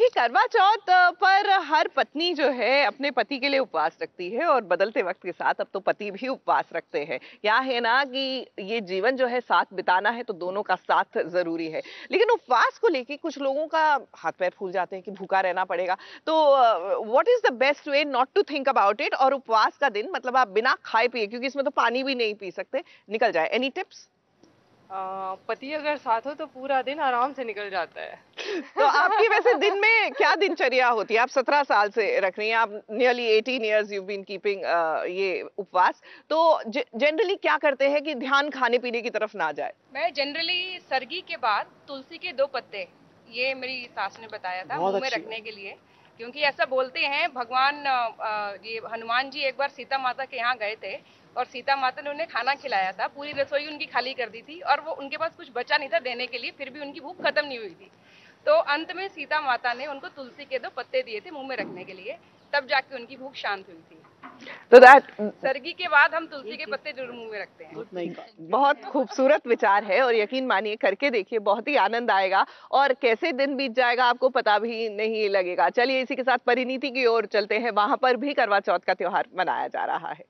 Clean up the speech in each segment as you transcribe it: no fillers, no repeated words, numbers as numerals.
देखिए करवा चौथ पर हर पत्नी जो है अपने पति के लिए उपवास रखती है और बदलते वक्त के साथ अब तो पति भी उपवास रखते हैं। क्या है ना कि ये जीवन जो है साथ बिताना है तो दोनों का साथ जरूरी है, लेकिन उपवास को लेके कुछ लोगों का हाथ पैर फूल जाते हैं कि भूखा रहना पड़ेगा। तो what is the best way not to think about it, और उपवास का दिन मतलब आप बिना खाए पिए, क्योंकि इसमें तो पानी भी नहीं पी सकते, निकल जाए। Any tips? पति अगर साथ हो तो पूरा दिन आराम से निकल जाता है। तो आपकी वैसे दिन में क्या दिनचर्या होती है? आप 17 साल से रख रही हैं, आप nearly 18 years you been keeping ये उपवास। तो जनरली क्या करते हैं कि ध्यान खाने पीने की तरफ ना जाए? मैं जनरली सरगी के बाद तुलसी के 2 पत्ते, ये मेरी सास ने बताया था मुंह में रखने के लिए, क्योंकि ऐसा बोलते हैं भगवान ये हनुमान जी एक बार सीता माता के यहाँ गए थे और सीता माता ने उन्हें खाना खिलाया था, पूरी रसोई उनकी खाली कर दी थी और वो उनके पास कुछ बचा नहीं था देने के लिए, फिर भी उनकी भूख खत्म नहीं हुई थी। तो अंत में सीता माता ने उनको तुलसी के 2 पत्ते दिए थे मुंह में रखने के लिए, तब जाके उनकी भूख शांत हुई थी। तो सरगी के बाद हम तुलसी के पत्ते जरूर मुंह में रखते हैं। बहुत खूबसूरत विचार है और यकीन मानिए करके देखिए, बहुत ही आनंद आएगा और कैसे दिन बीत जाएगा आपको पता भी नहीं लगेगा। चलिए इसी के साथ परिणीति की ओर चलते हैं, वहां पर भी करवा चौथ का त्योहार मनाया जा रहा है।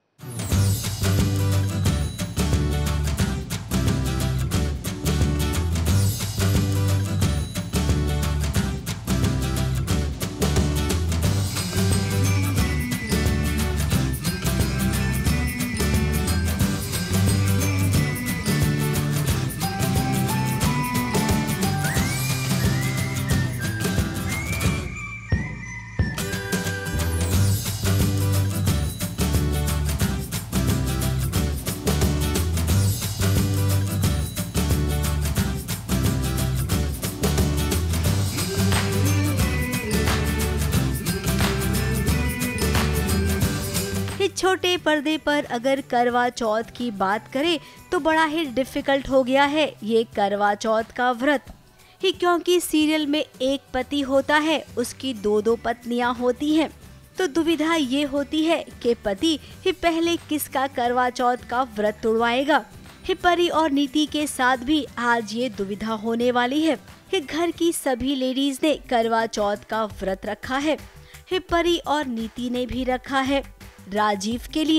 छोटे पर्दे पर अगर करवा चौथ की बात करें तो बड़ा ही डिफिकल्ट हो गया है ये करवा चौथ का व्रत ही, क्योंकि सीरियल में एक पति होता है, उसकी 2 पत्नियां होती हैं। तो दुविधा ये होती है कि पति ही पहले किसका करवा चौथ का व्रत तोड़वाएगा। ही परी और नीति के साथ भी आज ये दुविधा होने वाली है कि घर की सभी लेडीज ने करवा चौथ का व्रत रखा है। ही परी और नीति ने भी रखा है राजीव के लिए।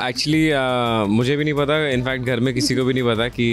एक्चुअली मुझे भी नहीं पता, इनफैक्ट घर में किसी को भी नहीं पता कि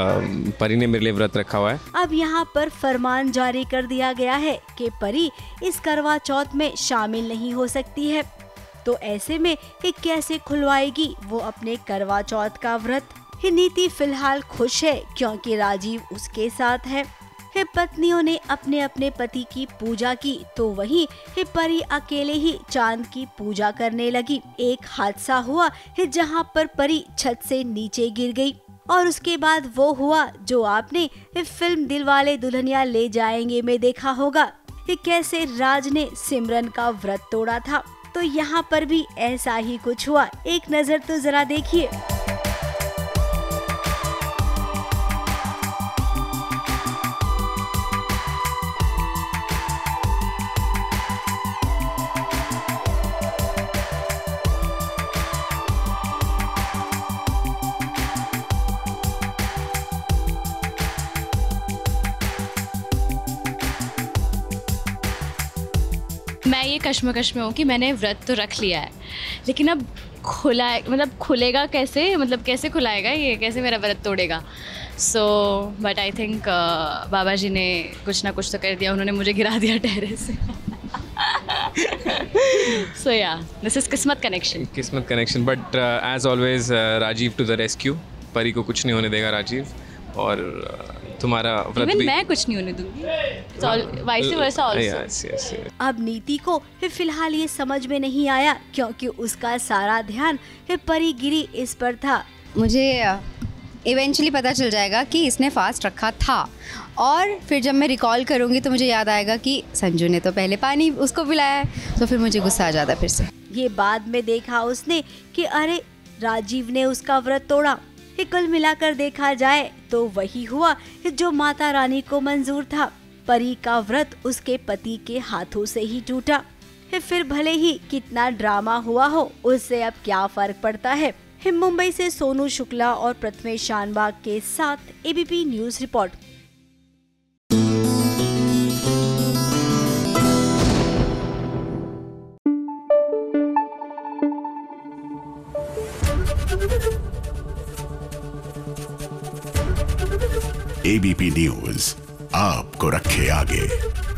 परी ने मेरे लिए व्रत रखा हुआ है। अब यहाँ पर फरमान जारी कर दिया गया है कि परी इस करवा चौथ में शामिल नहीं हो सकती है। तो ऐसे में ये कैसे खुलवाएगी वो अपने करवा चौथ का व्रत। ही नीति फिलहाल खुश है क्योंकि राजीव उसके साथ है। हे पत्नियों ने अपने अपने पति की पूजा की तो वहीं हे परी अकेले ही चांद की पूजा करने लगी। एक हादसा हुआ है जहां पर परी छत से नीचे गिर गई और उसके बाद वो हुआ जो आपने फिल्म दिलवाले दुल्हनिया ले जाएंगे में देखा होगा कि कैसे राज ने सिमरन का व्रत तोड़ा था। तो यहाँ पर भी ऐसा ही कुछ हुआ, एक नजर तो जरा देखिए। मैं ये कश्मकश में हूँ कि मैंने व्रत तो रख लिया है, लेकिन अब खुलेगा कैसे, मतलब कैसे खुलाएगा ये, कैसे मेरा व्रत तोड़ेगा। सो बट आई थिंक बाबा जी ने कुछ ना कुछ तो कर दिया, उन्होंने मुझे गिरा दिया टेरेस से। सो या दिस इज किस्मत connection. But as always Rajiv to the rescue. Pari को कुछ नहीं होने देगा राजीव, और तुम्हारा व्रत भी मैं कुछ नहीं होने दूंगी। Vice versa also. अब नीति को फिलहाल ये समझ में नहीं आया क्योंकि उसका सारा ध्यान परी गिरी इस पर था। मुझे इवेंचुअली पता चल जाएगा कि इसने फास्ट रखा था, और फिर जब मैं रिकॉल करूँगी तो मुझे याद आएगा कि संजू ने तो पहले पानी उसको पिलाया है, तो फिर मुझे गुस्सा आ जाता फिर से। ये बाद में देखा उसने कि अरे राजीव ने उसका व्रत तोड़ा। कुल मिलाकर देखा जाए तो वही हुआ जो माता रानी को मंजूर था। परी का व्रत उसके पति के हाथों से ही टूटा। फिर भले ही कितना ड्रामा हुआ हो, उससे अब क्या फर्क पड़ता है। मुंबई से सोनू शुक्ला और प्रथमेश शानबाग के साथ ABP news report. ABP news आपको रखे आगे।